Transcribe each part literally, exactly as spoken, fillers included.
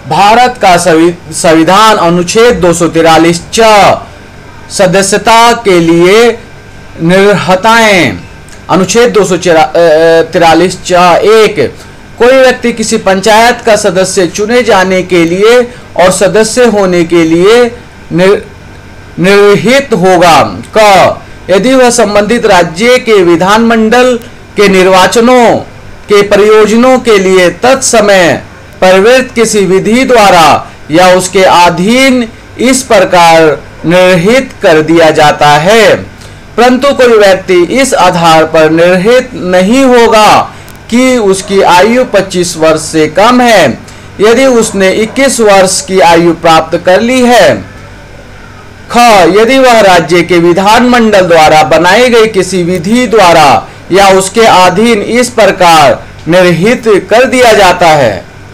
भारत का संविधान अनुच्छेद दो सौ तिरालीस च सदस्यता के लिए निर्हताएं। अनुच्छेद दो सौ तिरालीस च एक, कोई व्यक्ति किसी पंचायत का सदस्य चुने जाने के लिए और सदस्य होने के लिए निर, निर्हित होगा। क, यदि वह संबंधित राज्य के विधानमंडल के निर्वाचनों के प्रयोजनों के लिए तत्समय प्रवृत्त किसी विधि द्वारा या उसके अधीन इस प्रकार निर्हित कर दिया जाता है, परंतु कोई व्यक्ति इस आधार पर निर्हित नहीं होगा कि उसकी आयु पच्चीस वर्ष से कम है यदि उसने इक्कीस वर्ष की आयु प्राप्त कर ली है। ख, यदि वह राज्य के विधानमंडल द्वारा बनाई गई किसी विधि द्वारा या उसके अधीन इस प्रकार निर्हित कर दिया जाता है।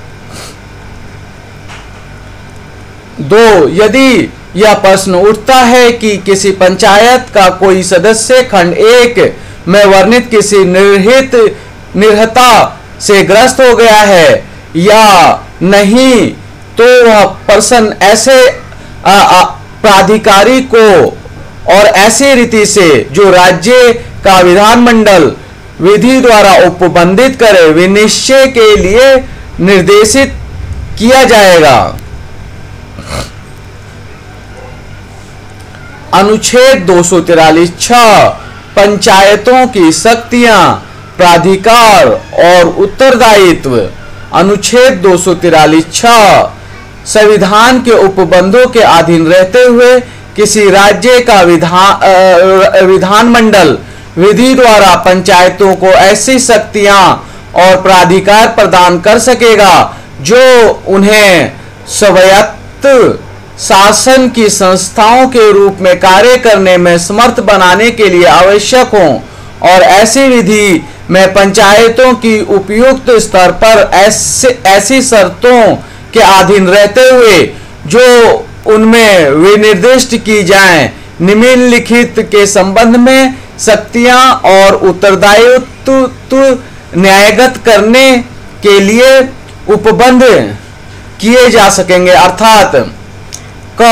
दो, यदि यह प्रश्न उठता है कि किसी पंचायत का कोई सदस्य खंड एक में वर्णित किसी निर्हित निर्हता से ग्रस्त हो गया है या नहीं, तो वह पर्सन ऐसे आ, आ, प्राधिकारी को और ऐसी रीति से जो राज्य का विधानमंडल विधि द्वारा उपबंधित करे विनिश्चय के लिए निर्देशित किया जाएगा। अनुच्छेद दो सौ तिरालीस छ, पंचायतों की शक्तियां, प्राधिकार और उत्तरदायित्व। अनुच्छेद दो सौ तिरालीस छ, संविधान के उपबंधों के अधीन रहते हुए किसी राज्य का विधान विधानमंडल विधि द्वारा पंचायतों को ऐसी शक्तियां और प्राधिकार प्रदान कर सकेगा जो उन्हें स्वायत्त शासन की संस्थाओं के रूप में कार्य करने में समर्थ बनाने के लिए आवश्यक हों, और ऐसी विधि में पंचायतों की उपयुक्त स्तर पर ऐसे ऐसी शर्तों के अधीन रहते हुए जो उनमें विनिर्दिष्ट की जाएं, निम्नलिखित के संबंध में शक्तियां और उत्तरदायित्व न्यायगत करने के लिए उपबंध किए जा सकेंगे। अर्थात क,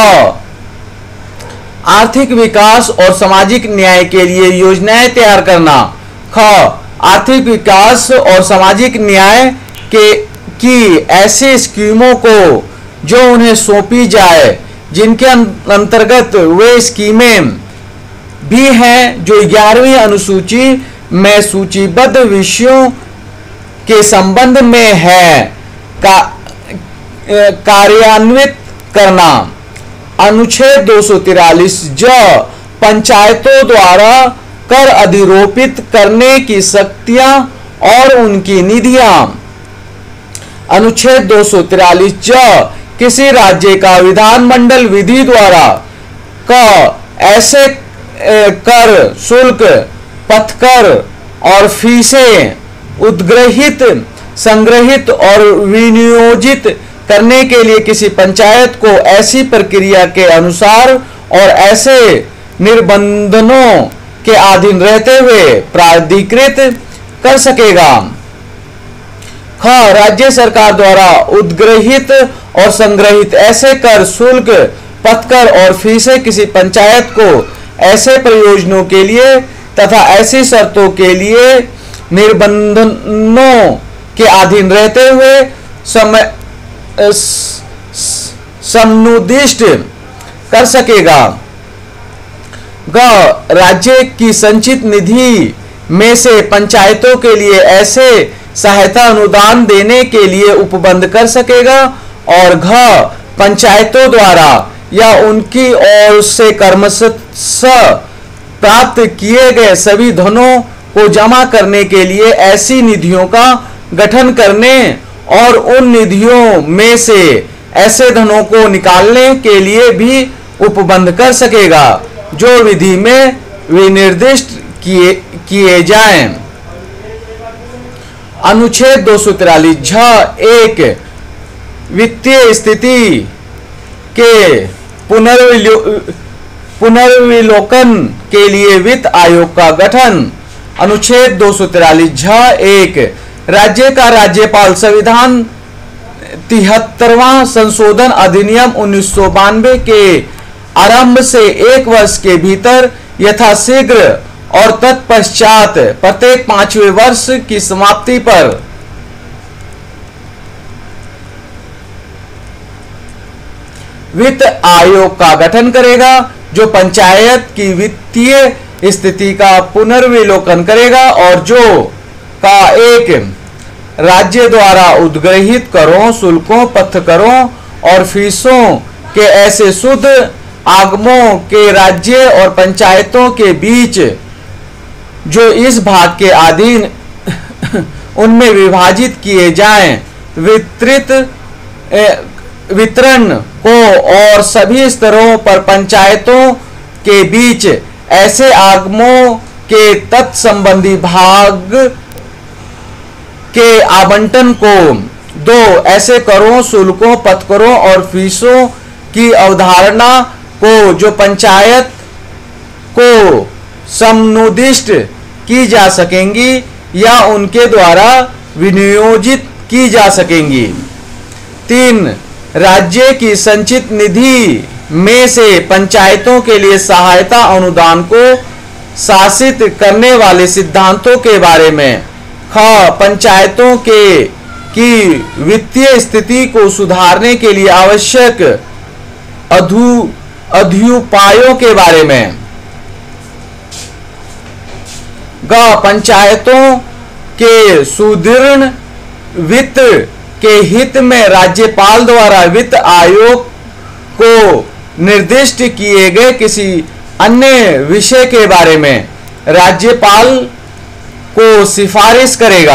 आर्थिक विकास और सामाजिक न्याय के लिए योजनाएं तैयार करना। ख, आर्थिक विकास और सामाजिक न्याय के की ऐसी स्कीमों को जो उन्हें सौंपी जाए, जिनके अंतर्गत वे स्कीमें भी हैं जो ग्यारहवीं अनुसूची में सूचीबद्ध विषयों के संबंध में है, का कार्यान्वित करना। अनुच्छेद दो सौ तिरालीस ज, पंचायतों द्वारा कर अधिरोपित करने की शक्तियां और उनकी निधियां। अनुच्छेद दो सौ तिरालीस ज, किसी राज्य का विधानमंडल विधि द्वारा क ऐसे कर, शुल्क, पथकर और फीसें उद्ग्रहित, संग्रहित और विनियोजित करने के लिए किसी पंचायत को ऐसी प्रक्रिया के अनुसार और ऐसे निर्बंधनों के अधीन रहते हुए प्राधिकृत कर सकेगा। ख, राज्य सरकार द्वारा उद्ग्रहित और संग्रहित ऐसे कर, शुल्क, पथकर और फीसें किसी पंचायत को ऐसे प्रयोजनों के लिए तथा ऐसी शर्तों के लिए निर्बंधनों के अधीन रहते हुए समय समुद्दिष्ट कर सकेगा। ग, राज्य की संचित निधि में से पंचायतों के लिए ऐसे सहायता अनुदान देने के लिए उपबंध कर सकेगा। और घ, पंचायतों द्वारा या उनकी ओर से क्रमशः प्राप्त किए गए सभी धनों को जमा करने के लिए ऐसी निधियों का गठन करने और उन निधियों में से ऐसे धनों को निकालने के लिए भी उपबंध कर सकेगा जो विधि में विनिर्दिष्ट किए किए जाएं। अनुच्छेद दो सौ तिरालीस झ एक, वित्तीय स्थिति के पुनर्विलोकन के लिए वित्त आयोग का गठन। अनुच्छेद दो सौ तिरालीस झ एक, राज्य का राज्यपाल संविधान तिहत्तरवां संशोधन अधिनियम उन्नीस सौ बानवे के आरंभ से एक वर्ष के भीतर यथाशीघ्र और तत्पश्चात प्रत्येक पांचवें वर्ष की समाप्ति पर वित्त आयोग का गठन करेगा, जो पंचायत की वित्तीय स्थिति का पुनर्विलोकन करेगा और जो का एक राज्य द्वारा उद्ग्रहित करों, शुल्कों, पथकरों और फीसों के ऐसे शुद्ध आगमों के राज्य और पंचायतों के बीच जो इस भाग के अधीन उनमें विभाजित किए जाएं, वितरित वितरण को और सभी स्तरों पर पंचायतों के बीच ऐसे आगमों के तत्संबंधी भाग के आवंटन को दो ऐसे करों, शुल्कों, पथकरों और फीसों की अवधारणा को जो पंचायत को समनुदिष्ट की जा सकेंगी या उनके द्वारा विनियोजित की जा सकेंगी। तीन, राज्य की संचित निधि में से पंचायतों के लिए सहायता अनुदान को शासित करने वाले सिद्धांतों के बारे में। ख, पंचायतों के की वित्तीय स्थिति को सुधारने के लिए आवश्यक अधु अध्युपायों के बारे में। ग, पंचायतों के सुदृढ़ वित्त के हित में राज्यपाल द्वारा वित्त आयोग को निर्दिष्ट किए गए किसी अन्य विषय के बारे में राज्यपाल को सिफारिश करेगा।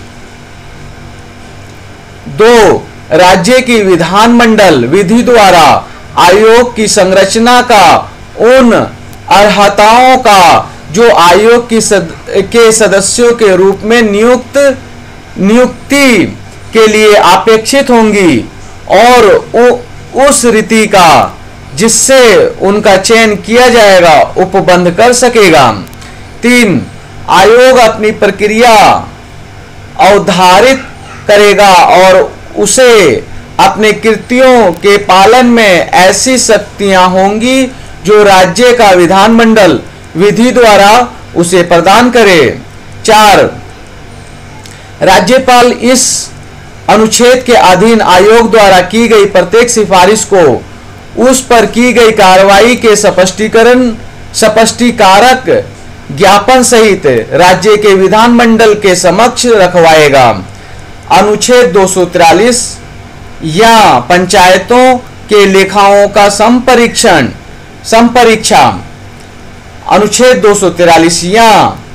दो, राज्य की विधानमंडल विधि द्वारा आयोग की संरचना का उन अर्हताओं का जो आयोग की सद, के सदस्यों के रूप में नियुक्त नियुक्ति के लिए अपेक्षित होंगी और उ, उस रीति का जिससे उनका चयन किया जाएगा उपबंध कर सकेगा। तीन, आयोग अपनी प्रक्रिया अवधारित करेगा और उसे अपने कृत्यों के पालन में ऐसी शक्तियां होंगी जो राज्य का विधानमंडल विधि द्वारा उसे प्रदान करे। चार, राज्यपाल इस अनुच्छेद के अधीन आयोग द्वारा की गई प्रत्येक सिफारिश को उस पर की गई कार्रवाई के स्पष्टीकरण स्पष्टीकारक ज्ञापन सहित राज्य के विधानमंडल के समक्ष रखवाएगा। अनुच्छेद दो सौ तिरालीस या पंचायतों के लेखाओं का संपरीक्षण संपरीक्षा। अनुच्छेद दो सौ तिरालीस या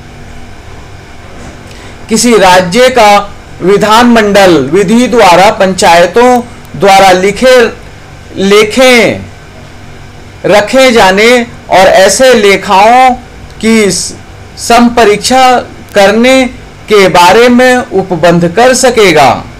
किसी राज्य का विधानमंडल विधि द्वारा पंचायतों द्वारा लिखे लेखे रखे जाने और ऐसे लेखाओं की संपरीक्षा करने के बारे में उपबंध कर सकेगा।